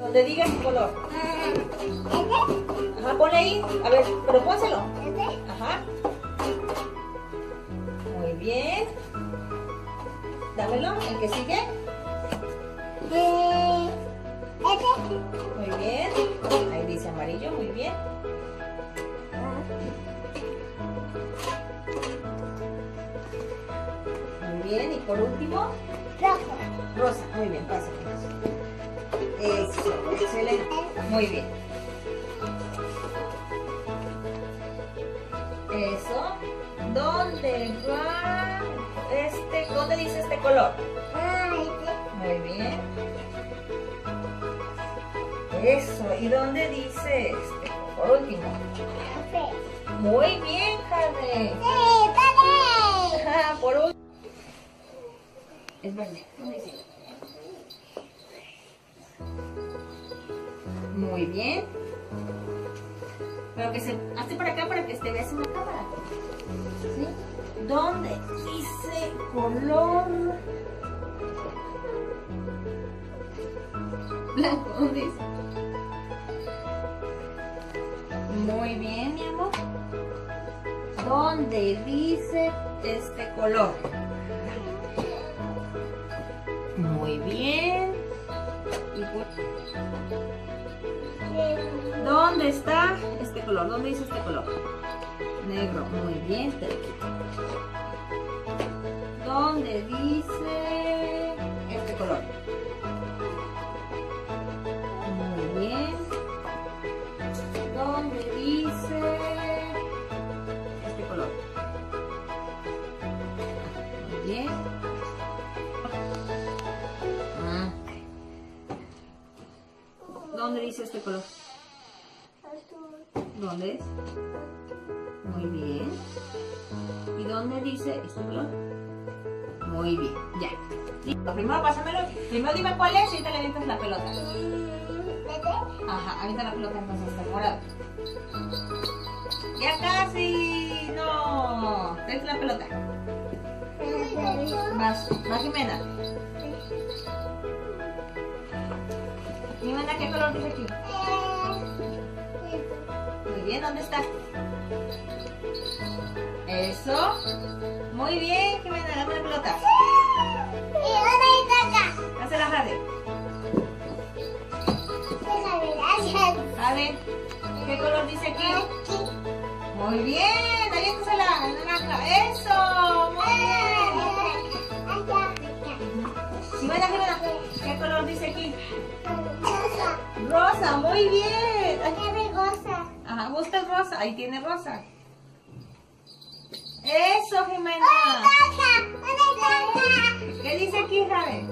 Donde diga su color. Ajá, ponle ahí. A ver, pero pónselo. Ajá. Muy bien. Dámelo, el que sigue. Muy bien. Ahí dice amarillo, muy bien. Muy bien, y por último, rosa. Muy bien, pásame. Eso, excelente. Muy bien. Eso. ¿Dónde va dónde dice este color? Muy bien. Eso. ¿Y dónde dice este? Por último. Muy bien, Jade. Por último. Es verde. ¿Dónde dice? Muy bien. Pero que se hace para acá para que te veas en la cámara. ¿Sí? ¿Dónde dice color blanco? ¿Dónde dice? Muy bien, mi amor. ¿Dónde dice este color? Muy bien. ¿Dónde está este color? ¿Dónde dice este color? Negro. Muy bien, te lo quito. ¿Dónde dice este color? Muy bien. ¿Dónde dice este color? Muy bien. ¿Dónde dice este color? ¿Dónde es? Muy bien. ¿Y dónde dice este color? Muy bien, ya. Listo. Primero pásamelo. Primero dime cuál es y te le avientas la pelota. Ajá, avienta la pelota entonces, está morado. Ya casi. No. Traes la pelota. Va Jimena. Jimena, ¿qué color dice aquí? Muy bien, ¿dónde está? Eso. Muy bien, Jimena, dame la pelota. Hazla, Jade. Jade, ¿qué color dice aquí? Muy bien, aviéntasela, naranja. Eso, muy bien. Jimena, ¿qué color dice aquí? Rosa, muy bien. Ajá, busca el rosa, ahí tiene rosa. Eso, Jimena. ¿Qué dice aquí, Jade?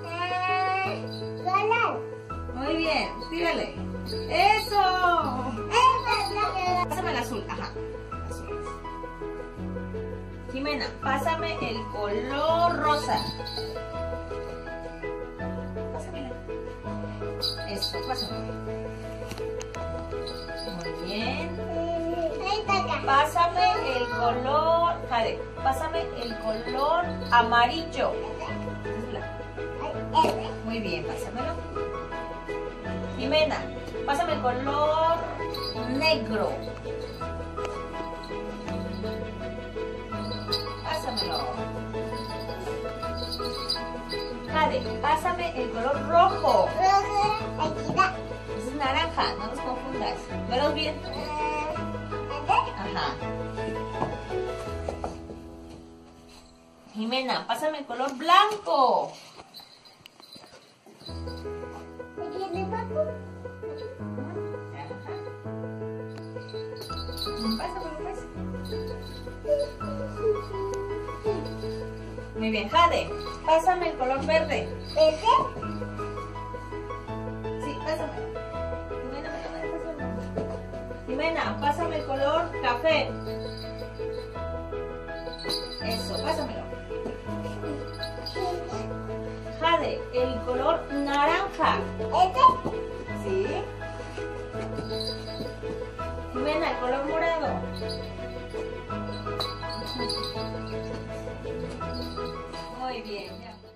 Muy bien, tírale. Eso. Pásame el azul, ajá. Azul. Jimena, pásame el color rosa. Pásamela. Eso, pásame. Muy bien. Pásame el color, Jade, pásame el color amarillo. Muy bien, pásamelo. Jimena, pásame el color negro. Pásamelo. Jade, pásame el color rojo. Es naranja, no los confundas. Velos bien. Ajá. Jimena, pásame el color blanco. Pásamelo, pues. Muy bien, Jade, pásame el color verde. Sí, pásame. Jimena, pásame el color café. Eso, pásamelo. Jade, el color naranja. Sí. Jimena, el color morado. Muy bien, ya.